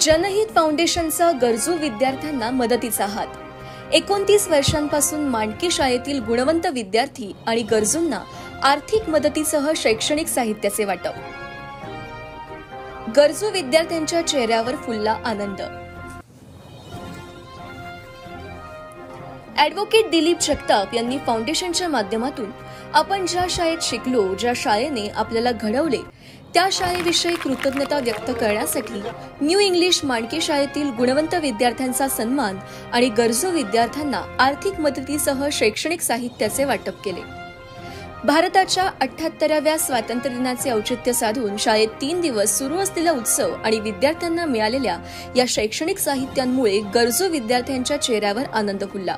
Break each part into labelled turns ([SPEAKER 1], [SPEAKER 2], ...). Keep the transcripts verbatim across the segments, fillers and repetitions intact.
[SPEAKER 1] जनहित फाउंडेशनचा गरजू विद्यार्थ्यांना मदतीचा हात। एकोणतीस वर्षांपासून मांडकी शाळेतील गुणवंत विद्यार्थी आणि गरजूंना आर्थिक मदतीसह शैक्षणिक साहित्याचे वाटप। गरजू विद्यार्थ्यांच्या चेहऱ्यावर फुलला आनंद। ॲडव्होकेट दिलीप जगताप यांनी फाउंडेशनच्या माध्यमातून आपण ज्या शाळेत शिकलो, ज्या शाळेने आपल्याला घडवले, त्या शाळेविषयी कृतज्ञता व्यक्त करण्यासाठी न्यू इंग्लिश मांडकी शाळेतील गुणवंत विद्यार्थ्यांचा सन्मान आणि गरजू विद्यार्थ्यांना आर्थिक मदतीसह शैक्षणिक साहित्याचे वाटप केले। भारताच्या अठ्ठ्याहत्तराव्या स्वातंत्र्य दिनाचे औचित्य साधून शाळेत तीन दिवस सुरू असलेला उत्सव आणि विद्यार्थ्यांना मिळालेल्या या शैक्षणिक साहित्यांमुळे गरजू विद्यार्थ्यांच्या चेहऱ्यावर आनंद फुलला।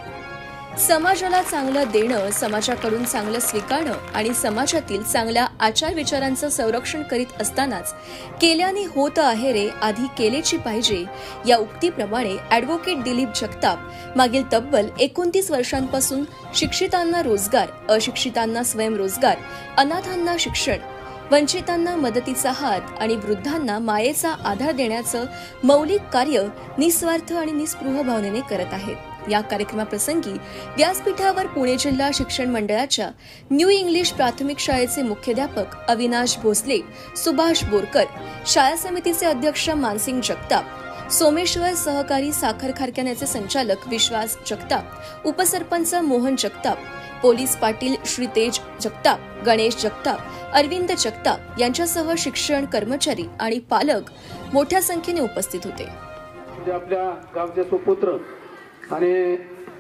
[SPEAKER 1] समाजाला चांगलं देणं, समाजाकडून चांगलं स्वीकारणं आणि समाजातील चांगल्या आचार विचारांचं संरक्षण करीत असतानाच केल्याने होत आहे रे, आधी केलेची पाहिजे या उक्तीप्रमाणे ॲडव्होकेट दिलीप जगताप मागील तब्बल एकोणतीस वर्षांपासून शिक्षितांना रोजगार, अशिक्षितांना स्वयंरोजगार, अनाथांना शिक्षण, वंचितांना मदतीचा हात आणि वृद्धांना मायेचा आधार देण्याचं मौलिक कार्य निस्वार्थ आणि निस्पृह भावनेने करत आहेत। या कार्यक्रमाप्रसंगी व्यासपीठावर पुणे जिल्हा शिक्षण मंडळाच्या न्यू इंग्लिश प्राथमिक शाळेचे मुख्याध्यापक अविनाश भोसले, सुभाष बोरकर, शाळा समितीचे अध्यक्ष मानसिंग जगताप, सोमेश्वर सहकारी साखर कारखान्याचे संचालक विश्वास जगताप, उपसरपंच मोहन जगताप, पोलीस पाटील श्रीतेज जगताप, गणेश जगताप, अरविंद जगताप यांच्यासह शिक्षण कर्मचारी आणि पालक मोठ्या संख्येने उपस्थित होते।
[SPEAKER 2] आपल्या गावचे सुपुत्र आणि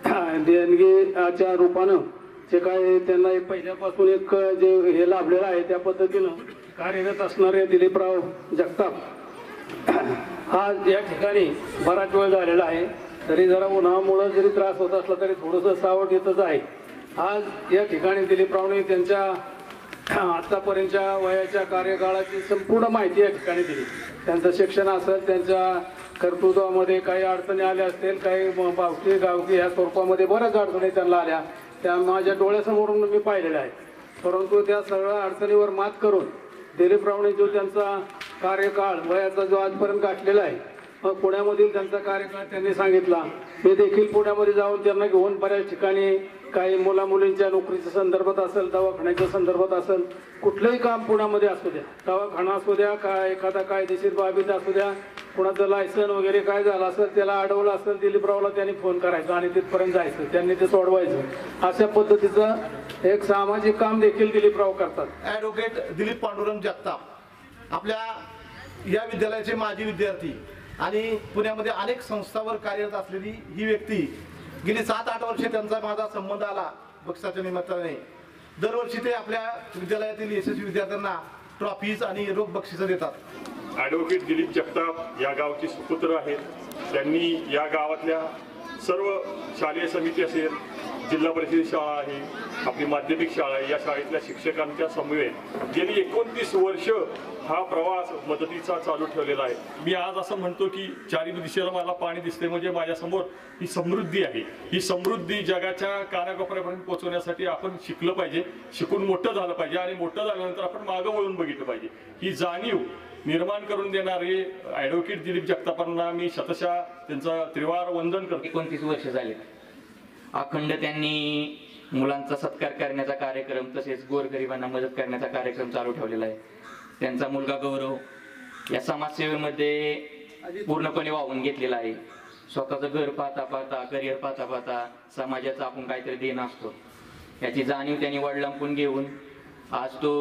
[SPEAKER 2] देणगीच्या रूपानं जे काय त्यांना एक पहिल्यापासून एक जे हे लाभलेलं आहे त्या पद्धतीनं कार्यरत असणारे दिलीपराव जगताप हा या ठिकाणी बराच वेळ झालेला आहे। तरी जरा उन्हामुळे जरी त्रास होत असला तरी थोडंसं सावट येतच आहे। आज या ठिकाणी दिलीपरावने त्यांच्या आतापर्यंतच्या वयाच्या कार्यकाळाची संपूर्ण माहिती या ठिकाणी दिली। त्यांचं शिक्षण असेल, त्यांच्या कर्तृत्वामध्ये काही अडचणी आल्या असतील, काही बावकी गावकी या स्वरूपामध्ये बऱ्याच अडचणी त्यांना आल्या, त्या माझ्या डोळ्यासमोरून मी पाहिलेल्या आहेत। परंतु त्या सगळ्या अडचणीवर मात करून दिलीपरावने जो त्यांचा कार्यकाळ वयाचा जो आजपर्यंत गाठलेला आहे, मग पुण्यामधील त्यांचा कार्यकाळ त्यांनी सांगितला। मी देखील पुण्यामध्ये जाऊन त्यांना घेऊन बऱ्याच ठिकाणी काही मुला मुलींच्या नोकरीच्या संदर्भात असेल, दवाखान्याच्या संदर्भात असेल, कुठलंही काम पुण्यामध्ये असू द्या, दवाखाना असू द्या, काय एखादा कायदेशीर बाबीत असू द्या, कुणाचं लायसन वगैरे काय झालं असेल, त्याला अडवलं असेल, दिलीपरावला त्यांनी फोन करायचा आणि तिथपर्यंत जायचं, त्यांनी ते सोडवायचं। अशा पद्धतीचं एक सामाजिक काम देखील दिलीपराव करतात।
[SPEAKER 3] ॲडव्होकेट दिलीप पांडुरंग जगताप आपल्या या विद्यालयाचे माजी विद्यार्थी आणि पुण्यामध्ये अनेक संस्थांवर कार्यरत असलेली ही व्यक्ती गेली सात आठ वर्षे त्यांचा माझा संबंध आला बक्षिसाच्या निमित्ताने। दरवर्षी ते आपल्या विद्यालयातील यशस्वी विद्यार्थ्यांना ट्रॉफीज आणि रोख बक्षिसं देतात।
[SPEAKER 4] ॲडव्होकेट दिलीप जगताप या गावचे सुपुत्र आहेत। त्यांनी या गावातल्या सर्व शालेय समिती असेल, जिल्हा परिषद शाळा आहे, आपली माध्यमिक शाळा आहे, या शाळेतल्या शिक्षकांच्या समवेत गेली एकोणतीस वर्ष हा प्रवास मदतीचा चालू ठेवलेला आहे। मी आज असं म्हणतो की चारी दिशेला मला पाणी दिसते म्हणजे माझ्यासमोर ही समृद्धी आहे। ही समृद्धी जगाच्या कानाकोपऱ्यापर्यंत पोहोचवण्यासाठी आपण शिकलं पाहिजे, शिकून मोठं झालं पाहिजे आणि मोठं झाल्यानंतर आपण मागं वळून बघितलं पाहिजे। ही जाणीव निर्माण करून देणारे ॲडव्होकेट दिलीप जगतापांना मी शतशः त्यांचं त्रिवार वंदन करतो।
[SPEAKER 5] एकोणतीस वर्ष झाले अखंड त्यांनी मुलांचा सत्कार करण्याचा कार्यक्रम तसेच गोरगरिबांना मदत करण्याचा कार्यक्रम चालू ठेवलेला आहे। त्यांचा मुलगा गौरव या समाजसेवेमध्ये पूर्णपणे वाहून घेतलेला आहे। स्वतःचं घर पाहता पाहता, करिअर पाहता पाहता समाजाचा आपण काहीतरी देणं असतो याची जाणीव त्यांनी वडिलांकडून घेऊन आज तो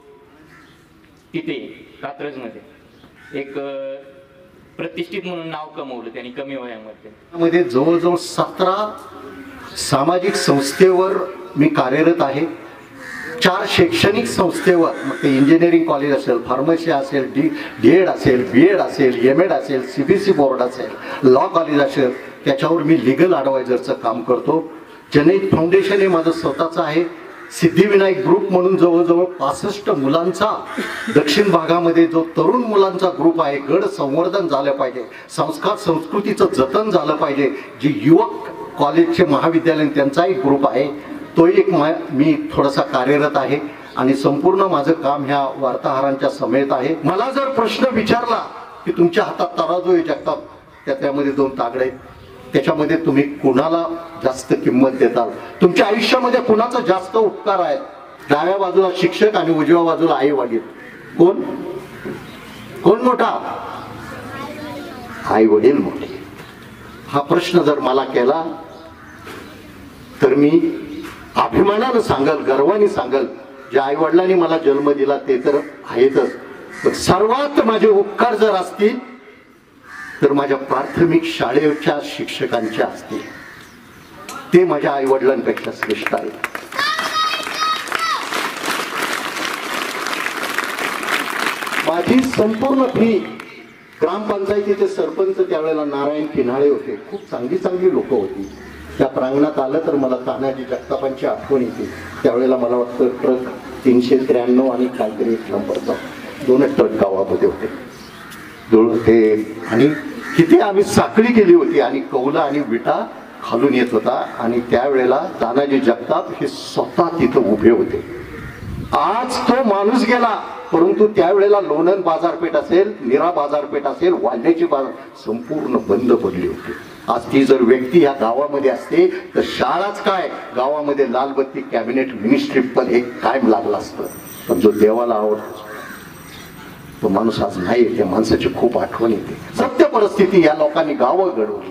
[SPEAKER 5] तिथे कात्रजमध्ये एक प्रतिष्ठित म्हणून नाव कमवलं त्यांनी कमी वयामध्ये।
[SPEAKER 6] मध्ये जवळजवळ सतरा सामाजिक संस्थेवर मी कार्यरत आहे। चार शैक्षणिक संस्थेवर, मग ते इंजिनिअरिंग कॉलेज असेल, फार्मसी असेल, डी डी एड असेल, बी एड असेल, एम एड असेल, सी बी सी बोर्ड असेल, लॉ कॉलेज असेल, त्याच्यावर मी लिगल ॲडवायझरचं काम करतो। जनहित फाउंडेशन हे माझं स्वतःचं आहे। सिद्धिविनायक ग्रुप म्हणून जवळजवळ पासष्ट मुलांचा दक्षिण भागामध्ये जो तरुण मुलांचा ग्रुप आहे, गड संवर्धन झालं पाहिजे, संस्कार संस्कृतीचं जतन झालं पाहिजे, जे युवक कॉलेजचे महाविद्यालय त्यांचा एक ग्रुप आहे, तो एक मी थोडासा कार्यरत आहे आणि संपूर्ण माझं काम ह्या वार्ताहरांच्या समेत आहे। मला जर प्रश्न विचारला की तुमच्या हातात तराजू आहे जगताप, त्या त्यामध्ये दोन तागडे आहेत, त्याच्यामध्ये तुम्ही कुणाला जास्त किंमत देताल, तुमच्या आयुष्यामध्ये कुणाचा जास्त उपकार आहे? डाव्या बाजूला शिक्षक आणि उजव्या बाजूला आई वडील, कोण कोण मोठा? आई वडील मोठे. हा प्रश्न जर मला केला तर मी अभिमानानं सांगल, गर्वाने सांगल, ज्या आई वडिलांनी मला जन्म दिला ते तर आहेतच, पण सर्वात माझे उपकार जर असतील तर माझ्या प्राथमिक शाळेच्या शिक्षकांचे असतील. ते माझ्या आई वडिलांपेक्षा श्रेष्ठ आहे. माझी संपूर्ण फी, ग्रामपंचायतीचे सरपंच त्यावेळेला नारायण किन्हाळे होते, खूप चांगली चांगली लोक होती. त्या प्रांगणात आलं तर मला तानाजी जगतापांची आठवण येते. त्यावेळेला मला वाटतं ट्रक तीनशे त्र्याण्णव आणि काहीतरी एक नंबरचा दोनच ट्रक गावामध्ये होते ते, आणि किती आम्ही साखळी केली होती आणि कौला आणि विटा खालून येत होता. आणि त्यावेळेला तानाजी जगताप हे स्वतः तिथं उभे होते. आज तो माणूस गेला, परंतु त्यावेळेला लोणंद बाजारपेठ असेल, नीरा बाजारपेठ असेल, वाल्याची बाजार संपूर्ण बंद पडली होती. आज ती जर व्यक्ती या गावामध्ये असते तर शाळाच काय, गावामध्ये लालबत्ती कॅबिनेट मिनिस्ट्री पद हे कायम लागलं असतं. पण जो देवाला आवडतो तो माणूस आज नाही. त्या माणसाची खूप आठवण येते. सत्य परिस्थिती या लोकांनी गावं घडवली.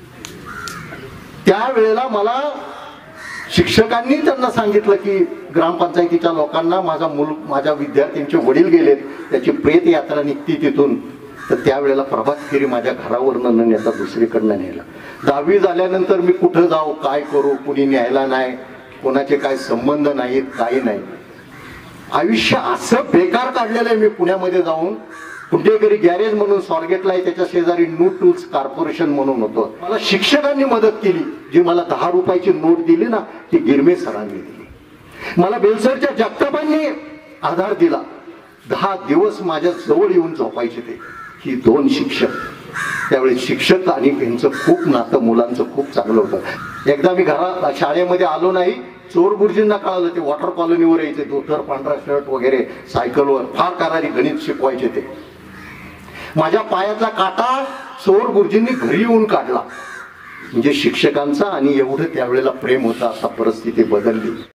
[SPEAKER 6] त्यावेळेला मला शिक्षकांनी त्यांना सांगितलं की ग्रामपंचायतीच्या लोकांना माझा मुल माझ्या विद्यार्थ्यांचे वडील गेलेत, त्याची प्रेत यात्रा निघती तिथून. तर त्यावेळेला प्रभात फेरी माझ्या घरावरनं न नेता दुसरीकडनं नेला. दहावी झाल्यानंतर मी कुठं जाऊ, काय करू, कुणी न्यायला नाही, कोणाचे काय संबंध नाहीत, काही नाही. आयुष्य असं बेकार काढलेलं आहे. मी पुण्यामध्ये जाऊन कुठेतरी गॅरेज म्हणून स्वारगेटला आहे, त्याच्या शेजारी न्यू टूल्स कॉर्पोरेशन म्हणून होतं. मला शिक्षकांनी मदत केली. जी मला दहा रुपयाची नोट दिली ना ती गिरमे सरांनी दिली. मला बेलसरच्या जगतापांनी आधार दिला. दहा दिवस माझ्या जवळ येऊन झोपायचे ते. ही दोन शिक्षक, त्यावेळी शिक्षक आणि त्यांचं खूप नातं मुलांचं खूप चांगलं होतं. एकदा मी घरा शाळेमध्ये आलो नाही, चोर गुरुजींना कळालं. ते वॉटर कॉलनीवर यायचे, धोतर पांढरा शर्ट वगैरे, सायकलवर, फार करारी गणित शिकवायचे ते. माझ्या पायाचा काटा चोर गुरुजींनी घरी येऊन काढला. म्हणजे शिक्षकांचा आणि एवढं त्यावेळेला प्रेम होतं. आता परिस्थिती बदलली.